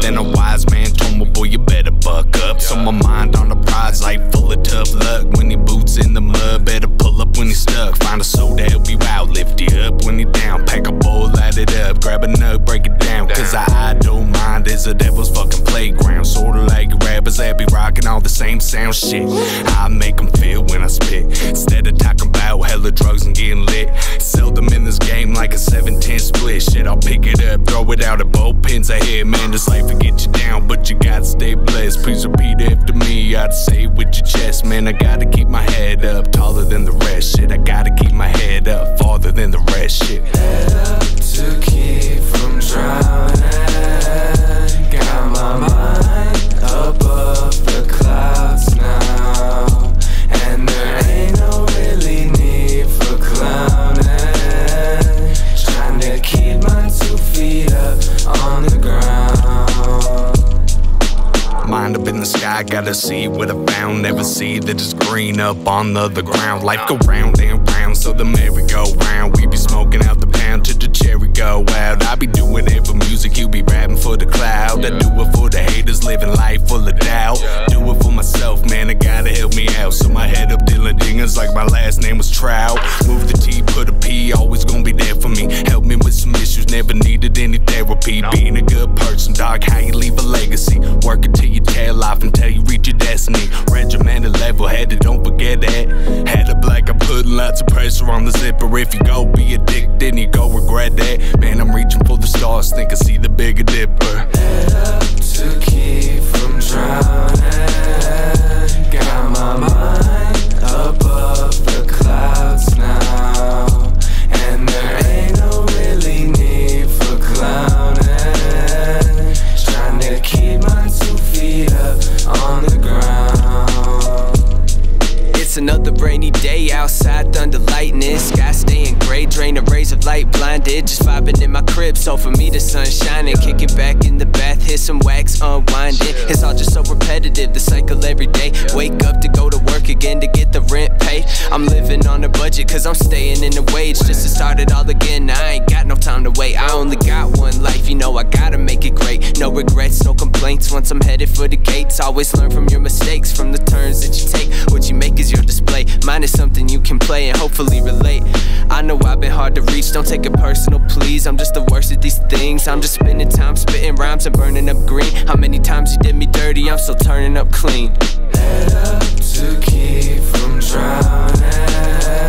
Then a wise man told me, boy, you better buck up. So my mind on the prize, like full of tough luck. When your boots in the mud, better pull up when you're stuck. Find a soul to help you out, lift you up when you're down. Pack a bowl, light it up, grab a nut, break it down. Cause I don't mind, it's a devil's fucking playground. Sorta like rappers that be rocking all the same sound shit. I make them feel when I spit, instead of talking about hella drugs and getting lit. Seldom in this game like a 7-10 split. Shit, I'll pick it up, throw it out at both pins I hit. Man, this life will get you down, but you gotta stay blessed. Please repeat after me, you gotta say it with your chest. Man, I gotta keep my head up, taller than the rest. Shit, I gotta keep my head up, farther than the rest. Shit, head up to keep from drowning. Got my mind above the clouds now, and there ain't no really need for clowning. Trying to keep my 2 feet up on the ground. mind up in the sky, gotta see what I found. Never see that it's green up on the other ground. Life go round and round, so the merry-go-round. We be smoking out the pound till the cherry go out. I be doing it for music, you be rapping for the cloud. I do it for the haters, living life full of doubt. Do it for myself, man, I gotta help me out. So my head up Dylan Dingers like my last name was Trout. Move the T, put a P, always gonna be there for me. Help me with some issues, never needed any therapy. Being a good person, dog, how you leave a legacy. Work it till you tail off until you reach your destiny. Regimented, level-headed, don't forget that. Head up like I'm putting lots of pressure on the zipper. If you go be a dick, then you go regret that. Man, I'm reaching for the stars, think I see the bigger dipper. Head up to keep from drowning. Got my mind above the clouds now, and there ain't no really need for clowning. Trying to keep my 2 feet up on the ground. It's another rainy day outside, thunder lightning. Sky staying gray, drain of rays of light blinded. Just vibing in my crib, so for me the sun's shining. Kicking back in the bath, hit some wax, unwinding. It's all just so repetitive, the cycle every day. Wake up to go to work again to get the rent paid. I'm living on a budget cause I'm staying in the wage. Just to start it all again, I ain't got no time to wait. I only got one life, you know I gotta make it great. No regrets, no complaints once I'm headed for the gates. Always learn from your mistakes, from the turns that you take. What you make is your display, mine is something you can play and hopefully relate. I know I've been hard to reach, don't take it personal please. I'm just the worst at these things. I'm just spending time spitting rhymes and burning up green. How many times you did me dirty, I'm still turning up clean. Head up to keep from drowning.